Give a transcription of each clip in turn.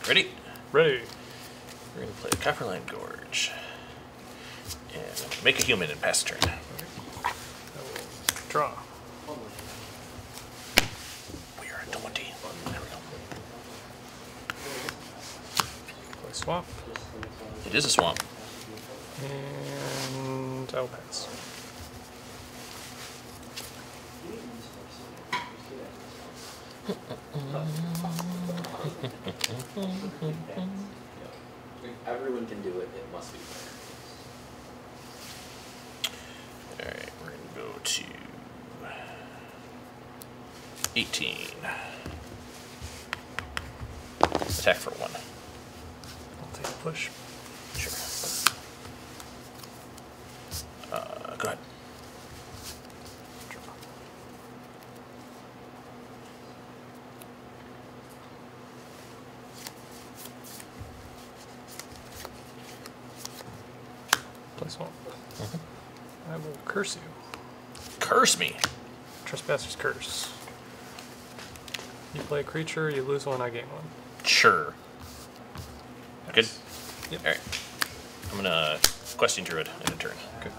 Ready? Ready. We're going to play a Copperline Gorge. And make a human and pass turn. I will draw. We are at 20. There we go. Play swamp. It is a swamp. And I'll pass. If everyone can do it, it must be fair. Alright, we're going to go to 18. Attack for 1. I'll take a push. Sure. Go ahead. Draw. Play swamp. I will curse you. Curse me. Trespasser's Curse. You play a creature, you lose one, I gain one. Sure. Good? Yep. Alright. I'm going to Questing Druid in a turn. Good.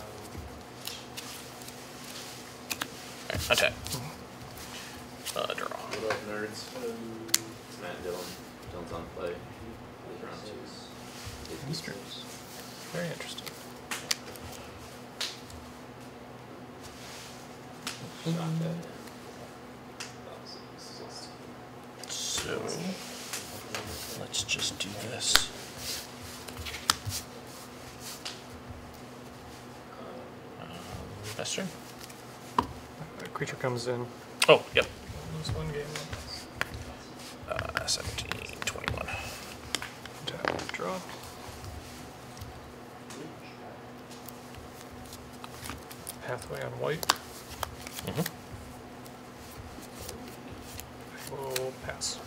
Alright, attack. Draw. What up, nerds? It's Matt and Dylan. Dylan's on play. These round twos. Eastern. Very interesting. So, let's just do this. Best turn? A creature comes in. Oh, yep. Lose one, gain one. 17, 21. Tap, draw. Pathway on white. We'll pass.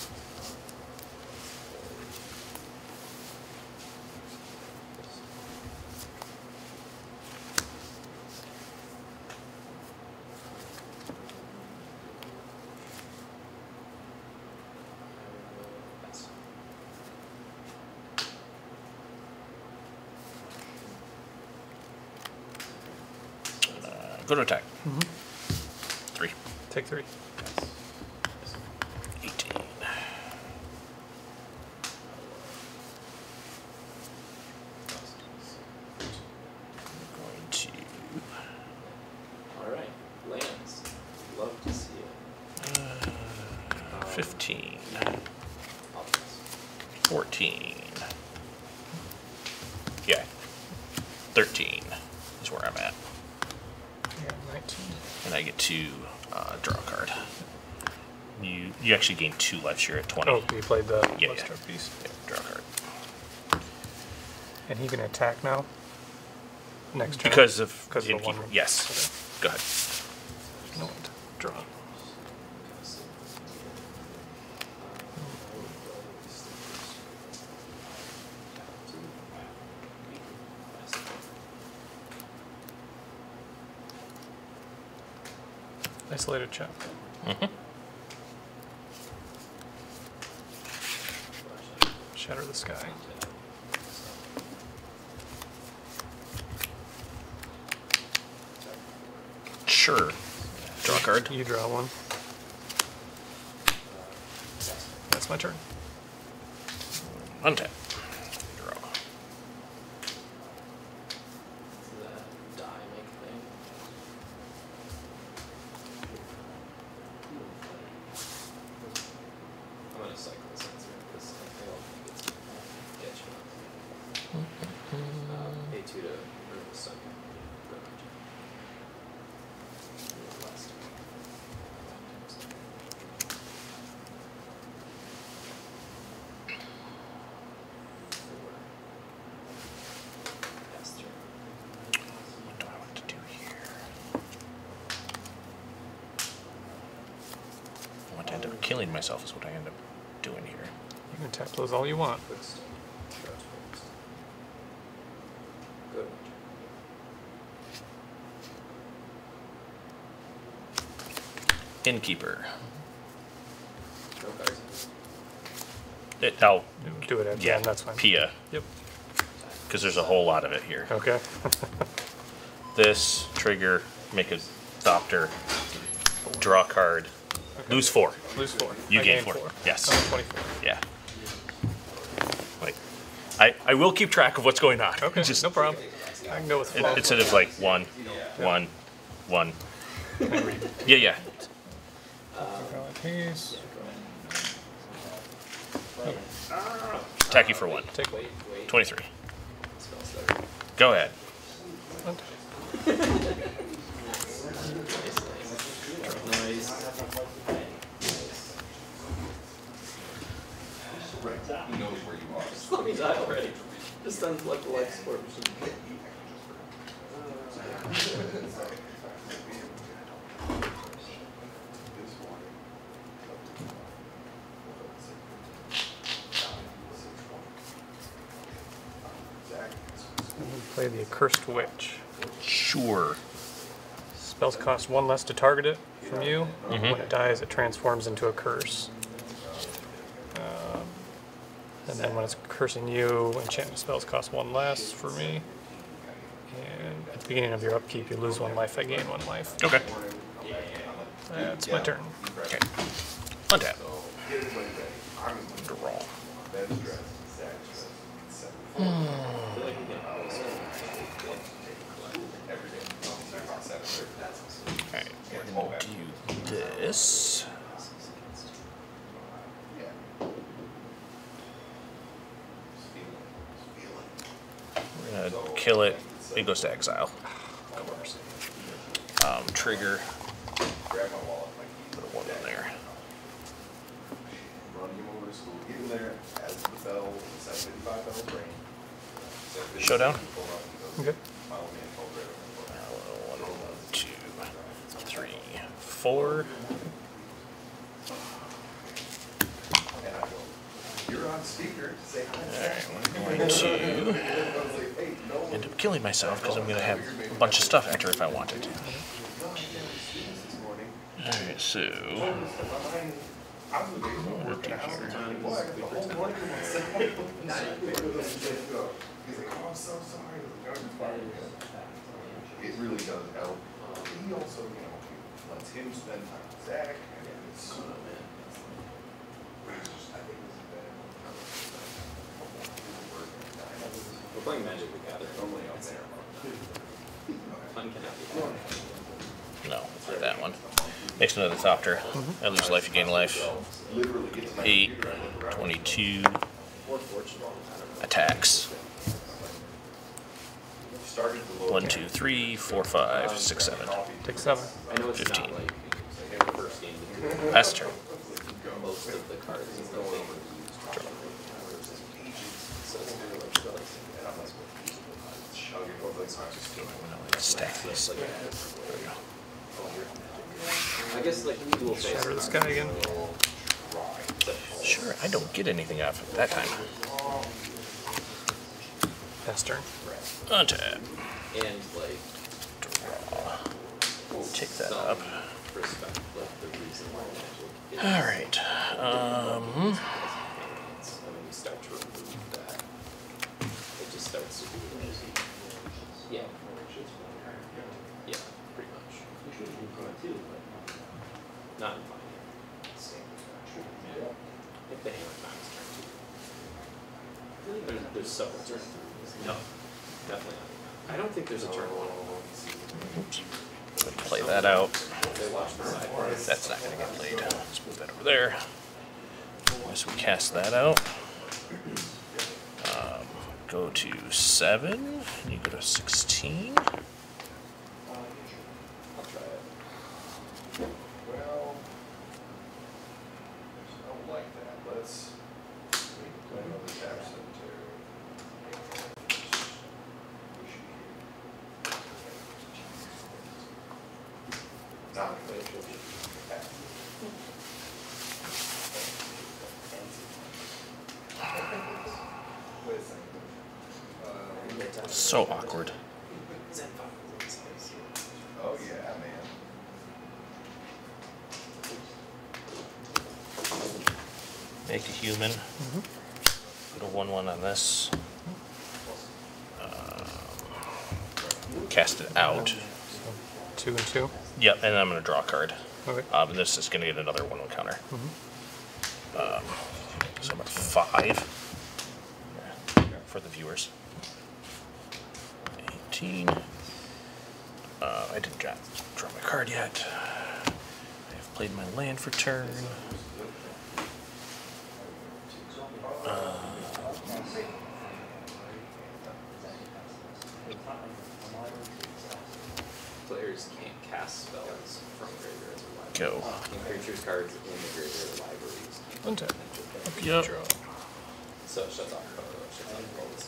Go to attack. 3. Take 3. 18. Going to Alright, lands. Love to see it. 15, I'll pass. 14. Yeah. 13 is where I'm at. Yeah, 19. And I get to draw a card. You actually gain 2 lives here at 20. Oh, you played the Yeah, Bloodstruck yeah. Beast. Yeah, draw a card. And he can attack now? Next turn? Because of the Innkeeper. one. Yes. Go ahead. No, draw. Isolated chap. Shatter the sky. Sure. Draw a card. You draw one. That's my turn. Untap. Draw. Does that die make a thing? I'm gonna cycle this answer because I don't think it's gonna get you. A2 to remove the second. Go ahead. Last. Pass turn. What do I want to do here? I want to end up killing myself is what I end up doing here. You can tap those all you want. Quick stone. Charge focus. Good. Innkeeper. No cards. I'll Do it at the end, that's fine. Pia, Yep. because there's a whole lot of it here. Okay. This, trigger, make a Thopter, draw a card, lose 4. Lose 4. You I gain 4. Yes. I'm at 24. Yeah. Like, I will keep track of what's going on. Okay, Just, no problem. I can go with flow. instead of like 1, 1, 1. Yeah. Piece. Attack you for 1. Take one. 23. Go ahead. Nice. He knows where you are. Just let me die already. This sounds like the life support machine. Play the Accursed Witch. Sure. Spells cost 1 less to target it from you. When it dies, it transforms into a curse. And then when it's cursing you, enchantment spells cost 1 less for me. And at the beginning of your upkeep, you lose 1 life, I gain 1 life. Okay. That's my turn. Okay. Untap. Draw. Alright, we're gonna do this. We're gonna kill it. It goes to exile. Of course. Trigger. Put a 1 in there. Showdown. Okay. 1, 2, 3, 4. You're on speaker. Say hi. Alright, we're going to end up killing myself because I'm going to have a bunch of stuff after if I wanted to. Alright, so what do we do here? He's like, oh, I'm so sorry. It really does help. He also, lets him spend time with Zach. And it's, I think this is bad. We're playing Magic, we got it. Normally out there. Fun cannot be. No, not that one. Makes another Thopter. I lose life, you gain life. 8, 22. Attacks. 1, 2, 3, 4, 5, 6, 7. Take 7. I know it's 15. not like the first game to do That's turn. most of the cards is the thing we use. So it's kind of like Stack these. There we go. I guess like dual face. Shatter the sky again. Sure, I don't get anything off of that time. Pass turn. Untap. And like Draw. Take that some up. respect, like the reason why Magic is Alright. and when you start to remove that, it just starts to do it. Yeah. Yeah, pretty much. Not in final. If the hammer times turn 2. There's several turns. No, definitely not. I don't think there's a turn 1. Oops. Play that out. They watch the side. That's not going to get played. Let's move that over there. So we cast that out. Go to 7. You go to 16. I'll try it. Well, I don't like that. Let's play another tap cemetery. Not wait a second. So awkward. Oh yeah, man. Make into human. Put a 1/1 on this. Cast it out. So 2 and 2. Yep, and then I'm going to draw a card. Okay. And this is going to get another 1/1 counter. So I'm at 5 for the viewers. 18. I didn't draw my card yet. I have played my land for turn. Players can't cast spells from graveyards or libraries. Go. Creatures cards in the graveyard or libraries. Untap. Yep. Draw. So it shuts off all this.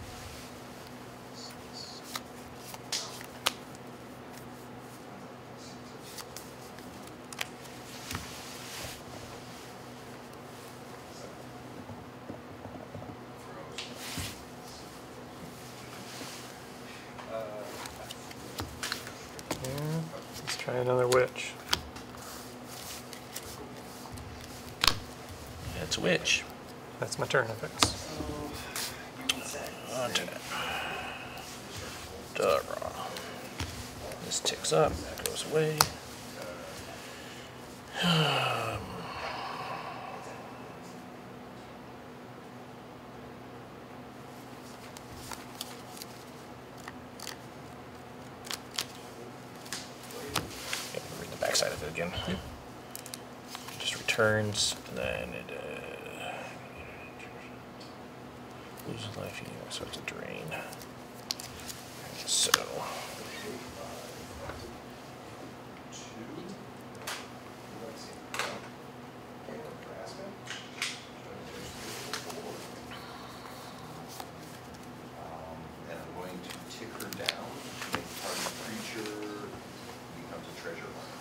Yeah. Let's try another witch. It's a witch. That's my turn effects. Untap. Draw. This ticks up, goes away. Read the backside of it again. Just returns, and then it loses life, so it's a drain. So And I'm going to tick her down, make the target creature becomes a treasure hunter.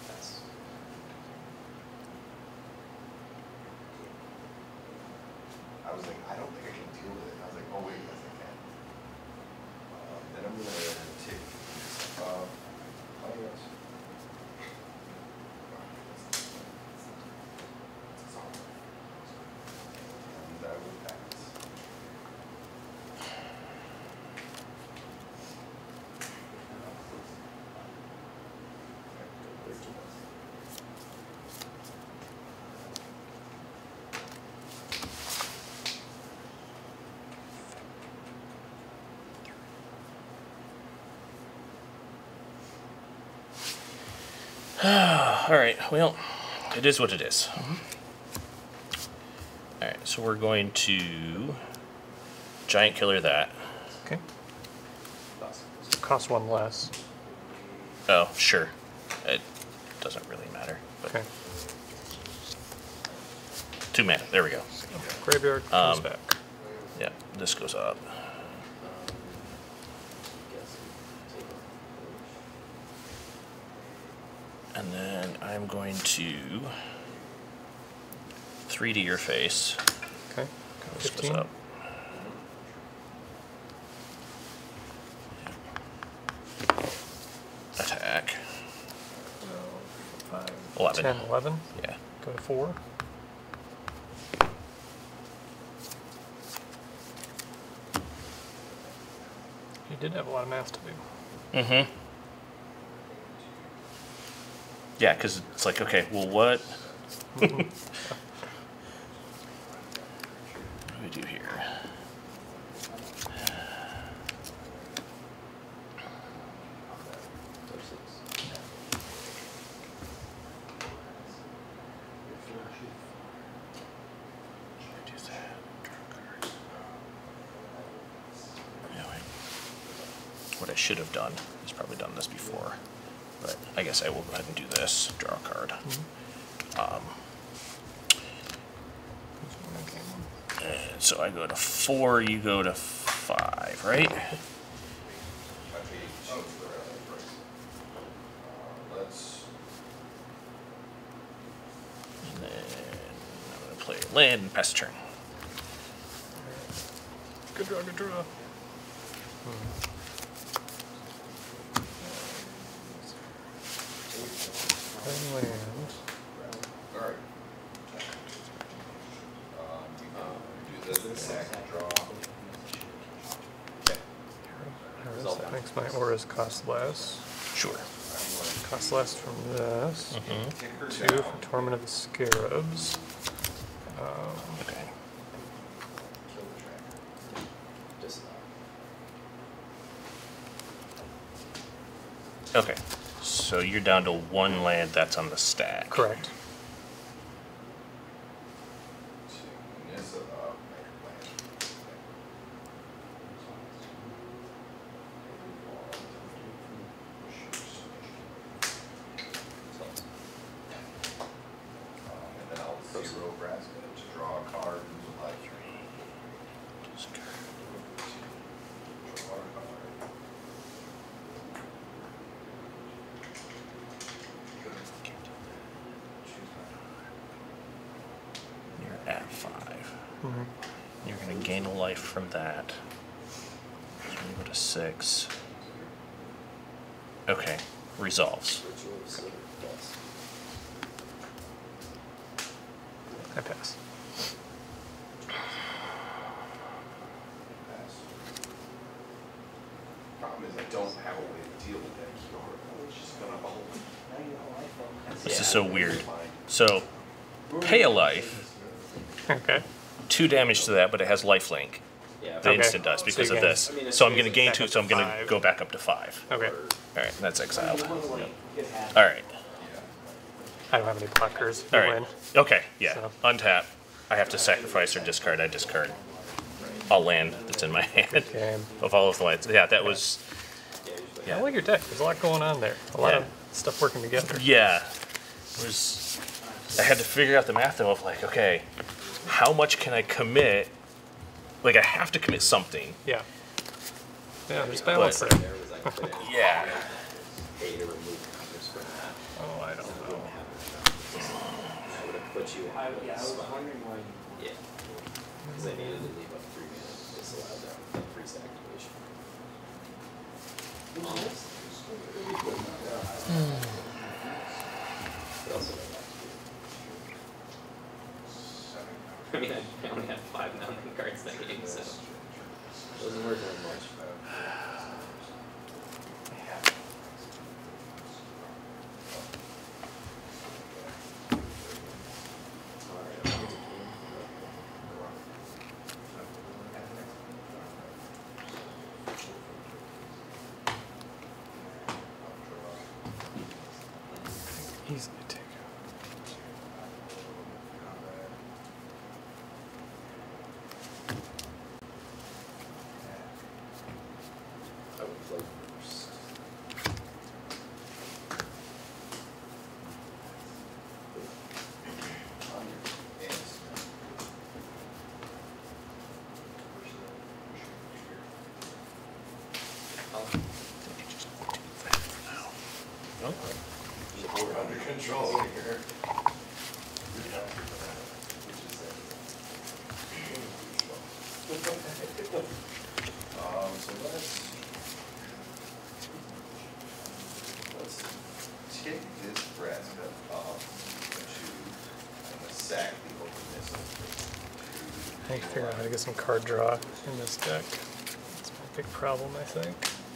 I was like, I don't think I can deal with it. And I was like, oh wait, yes I can. Then I'm gonna tick this up. Oh yes. And I will pass. alright, well, it is what it is. Alright, so we're going to giant killer that. Okay. Cost 1 less. Oh, sure. It doesn't really matter. But Okay. 2 mana, there we go. Graveyard comes back. Yeah, this goes up. And then I'm going to 3 to your face. Okay. This goes 15. up. Attack. 5, 11. 10, 11. Yeah. Go to 4. You did have a lot of math to do. Mm-hmm. Yeah, because it's like, okay, well, what? What do we do here? Do that. Draw a card. Anyway, what I should have done is probably done this before, but I guess I will go ahead and do this. Draw a card. And so I go to 4, you go to 5, right? Let's And then I'm going to play land and pass the turn. Good draw, good draw. Land. all right. gonna sack, draw. Auras, that makes my auras cost less. Sure. Cost less from this. Kick her 2 down. for Torment of the Scarabs. Okay. Kill the tracker. Just Okay. So you're down to 1 land that's on the stack. Correct. Nissa up, make her land. And then I'll zero Braska to draw a card and with like 3. Draw a card. You're at 5. Mm-hmm. You're going to gain a life from that. So you go to 6. Okay. Resolves. Ritual of Silver Dust. I pass. Pass. Problem is I don't have a way to deal with that cure. It's just gonna hold. This is so weird. So, pay a life, Okay. 2 damage to that, but it has lifelink. Yeah. The Okay. instant does So because you of gain- this. I mean, it's So I'm going to basically gain back 2, up so I'm to going to 5. go back up to 5. Okay. Alright, that's exiled. Yeah. Alright. I don't have any blockers. You Alright. win. Okay, yeah. So- Untap. I have to sacrifice or discard. I discard a land that's in my hand. Game. Of all of the lands. Yeah, that was. I like your deck. There's a lot going on there. A lot Yeah. of stuff working together. Yeah. It was. I had to figure out the math though of like, okay, how much can I commit? Like, I have to commit something. Yeah. Yeah, there's balance But- there. There was I couldn't Yeah. pay to remove counters from that. Oh, I don't I know. wouldn't have enough. I would have put you in I was spot. wondering why. Yeah. Because I needed to leave up 3 mana, disallow that freeze activation. But also don't have to. I mean, I only had 5 mountain cards that game, so it wasn't worth very much. Alright, I'm going to Easily take out. I would play first. We're under control here. So let's take this Braska up to, I'm gonna sack the openness I need to figure out how to get some card draw in this deck. That's my big problem, I think.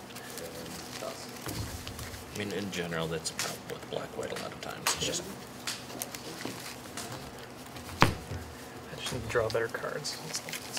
I mean, in general, that's a problem with black-white a lot of times. It's just. I just need to draw better cards. That's all it is.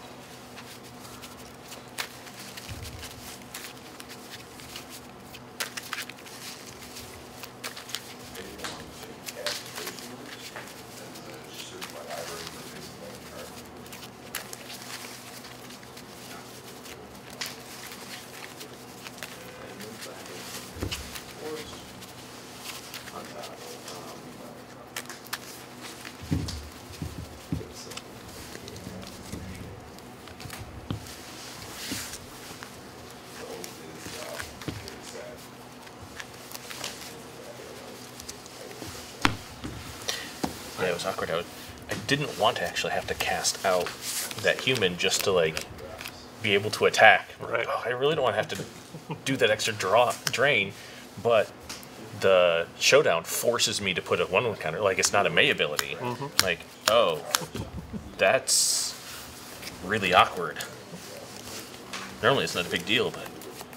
Yeah, it was awkward. I didn't want to actually have to cast out that human just to, like, be able to attack. Right. Oh, I really don't want to have to do that extra drain, but the showdown forces me to put a 1/1 counter. Like, it's not a May ability. Like, oh, that's really awkward. Normally it's not a big deal, but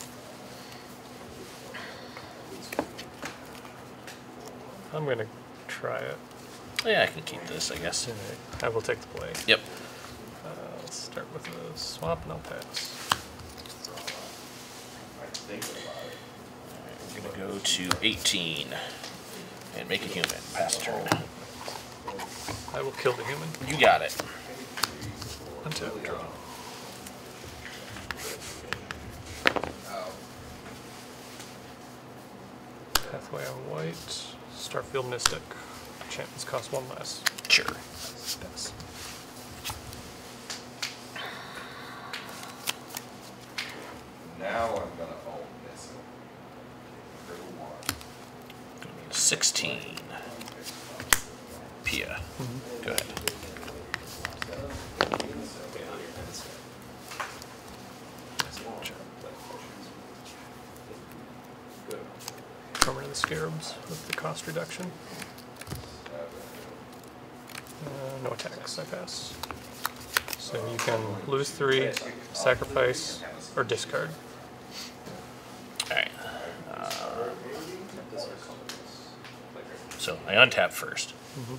I'm going to try it. yeah, I can keep this, I guess. Alright, I will take the play. Yep. Let's start with a swap and I'll pass. We're gonna go to 18 and make a human. Pass turn. I will kill the human. You got it. Untap, draw. Pathway on white. Starfield Mystic. Enchantments cost 1 less. Sure. Pass. Now I'm gonna own this. For one. 16. Pia. Go ahead. Armor of the Scarabs with the cost reduction. No attacks, I pass. So you can lose 3, sacrifice, or discard. Alright. So I untap first.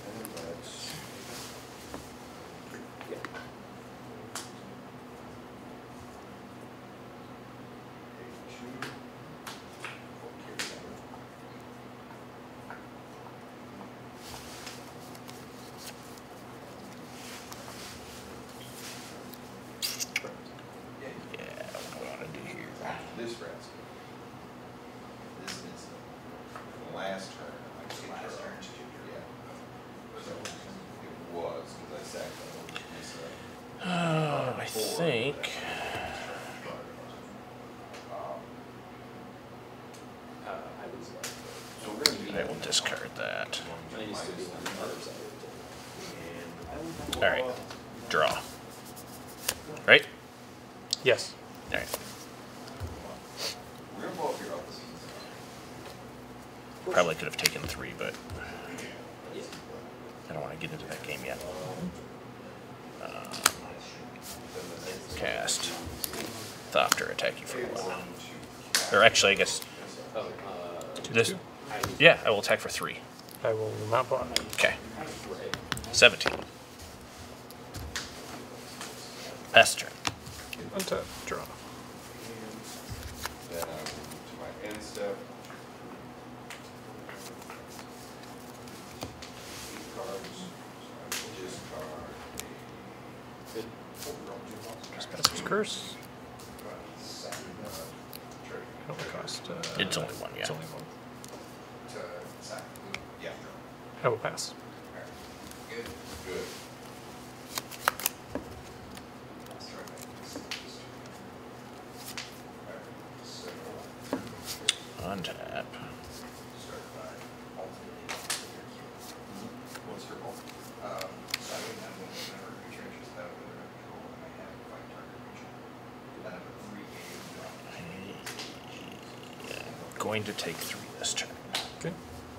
Yeah, what do I want to do here? This round's good. This is the last turn. Last turn. Yeah. So it was because I sacked on this. I think. So we're gonna be. I will discard that. I used to be on the other side of Alright. Draw. Right? Yes. Alright. We're gonna blow up your opposites. Probably could have taken 3, but Yeah. I don't want to get into that game yet. Cast. Thopter, attack you for 1. Or actually, I guess. Oh, This. Yeah, I will attack for 3. I will not block. Okay. right. 17. Pass turn. Untap, draw. Then I'm to my end step. 8 cards. So I will discard Good. Trespasser's Curse. trade. It only cost. It's only 1, yeah. It's only 1. To sack. Yeah. I will pass. Alright. Good. Good. Untap. Start by ultimately what's your ult? So I would have whenever creature enters that under control and I have 5 target creature. Then I put 3 game drop. Going to take 3 this turn. Okay.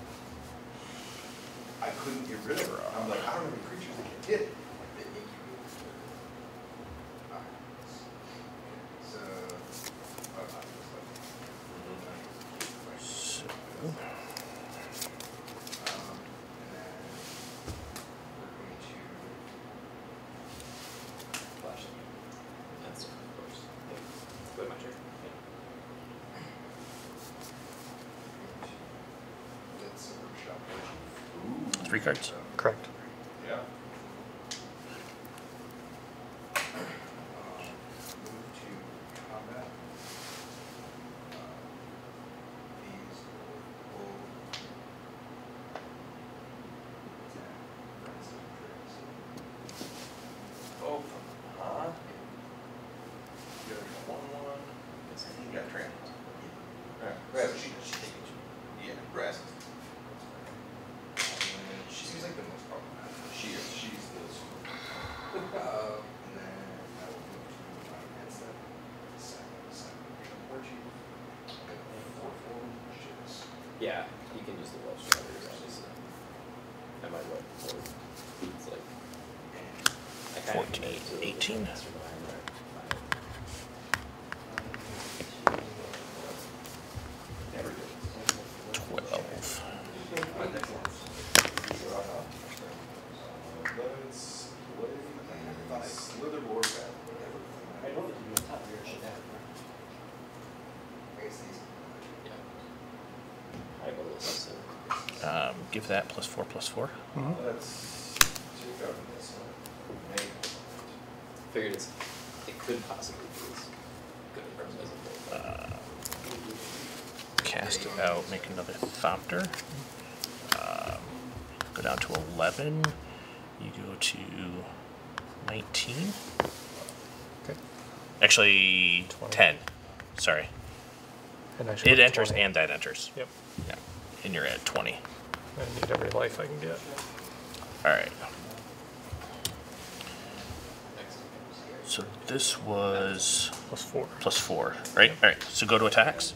I couldn't get rid of it. I'm like, I don't have any creatures that can hit it. So, So, and then we're going to Flash. That's of course. Yeah. Go ahead, my turn. let's workshop. 3 cards. Correct. Yeah. Move to combat. These will oh, huh? You got a 1/1. Yes, I think you got trampled. Yeah, yeah, grass. She seems like the most problematic. She is. She's the super. And then I will move to my end step. Second. Orgy. 4/4, which is. Yeah, you can use the Welsh Riders, obviously. I might wait for it's like I 14, 18. Give that +4/+4. Figured it could possibly be as good a present as a Cast it out, make another Thopter. Go down to 11. You go to 19. Okay. Actually, 20. 10. Sorry. And I should It have enters 20. and that enters. Yep. Yeah. And you're at 20. I need every life I can get. All right. So this was +4. +4, right? All right. So go to attacks.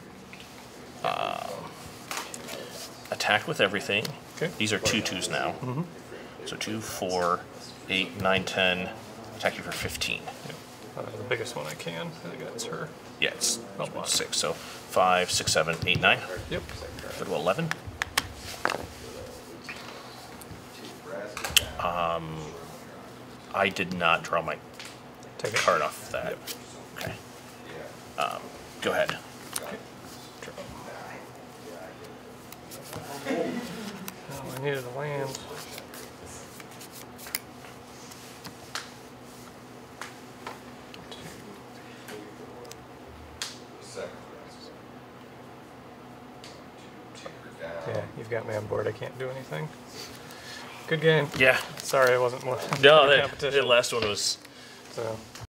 Attack with everything. Okay. These are 2/2s now. So 2, 4, 8, 9, 10. Attack you for 15. Yep. The biggest one I can. I think that's her. Yeah, it's Oh, wow. 6. So 5, 6, 7, 8, 9. Yep. Go to 11. I did not draw my Take it. card off that. Okay. Go ahead. Oh, I needed a land. Yeah, you've got me on board. I can't do anything. Good game. Yeah. Sorry, I wasn't more. No, good the competition. last one was So.